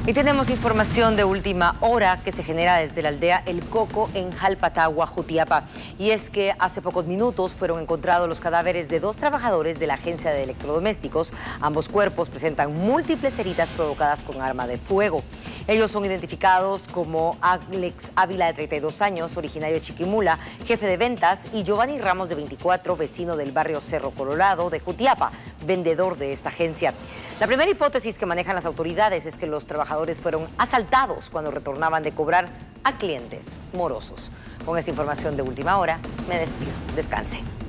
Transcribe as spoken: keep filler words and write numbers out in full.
Y tenemos información de última hora que se genera desde la aldea El Coco en Jalpatagua, Jutiapa. Y es que hace pocos minutos fueron encontrados los cadáveres de dos trabajadores de la agencia de electrodomésticos. Ambos cuerpos presentan múltiples heridas provocadas con arma de fuego. Ellos son identificados como Alex Ávila, de treinta y dos años, originario de Chiquimula, jefe de ventas, y Giovanni Ramos, de veinticuatro, vecino del barrio Cerro Colorado de Jutiapa, vendedor de esta agencia. La primera hipótesis que manejan las autoridades es que los trabajadores fueron asaltados cuando retornaban de cobrar a clientes morosos. Con esta información de última hora, me despido. Descanse.